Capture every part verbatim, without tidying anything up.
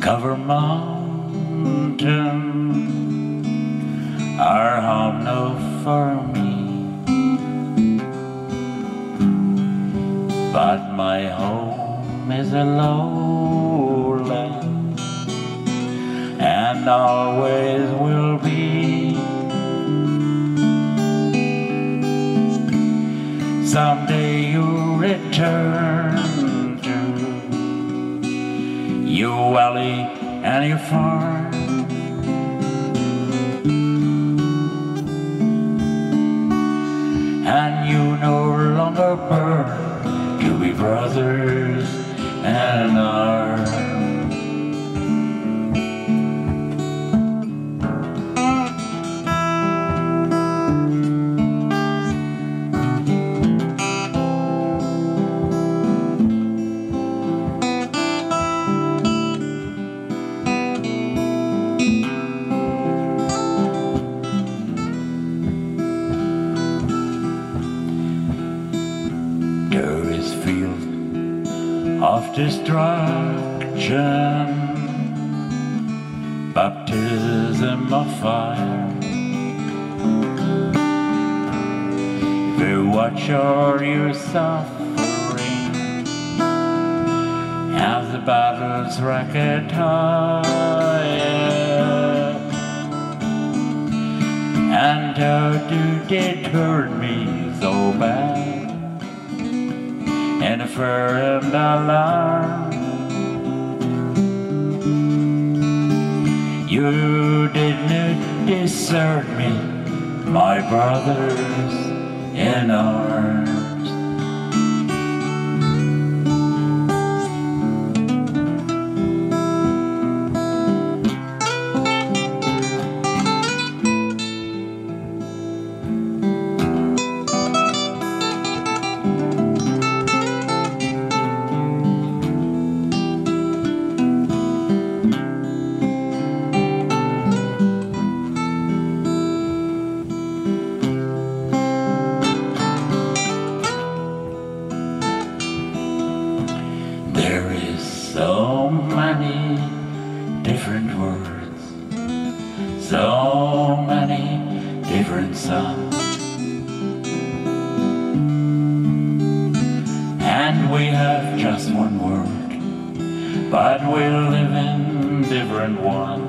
cover mountain are home now for me, but my home is a lowland and always will be. Someday you'll return to your valley and your farm, and you no longer burn to be brothers and arms. There is field of destruction, baptism of fire. If you watch all your suffering as the battles racket higher, and how do they turn me so bad and a fear and alarm? You did not desert me, my brothers in arms. So many different words, so many different songs, and we have just one word, but we live in different ones.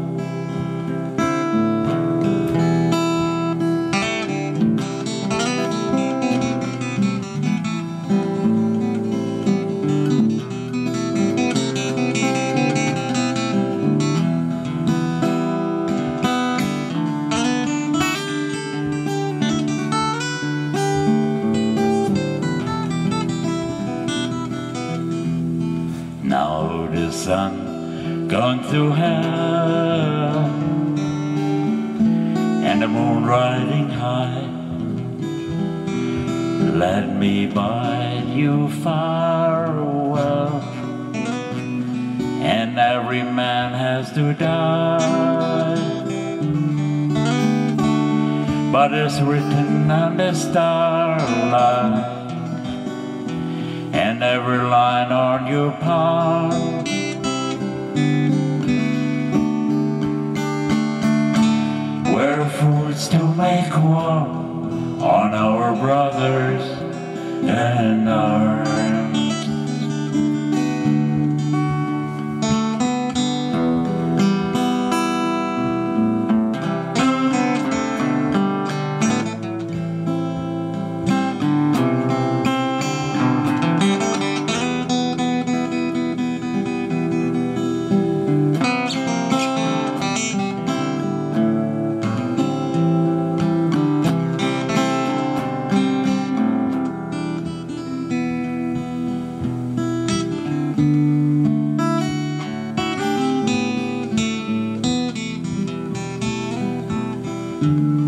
Now the sun going through hell and the moon riding high, let me bid you farewell, and every man has to die, but it's written on the starlight and every line on your palm. We're fools to make war on our brothers and arms. you.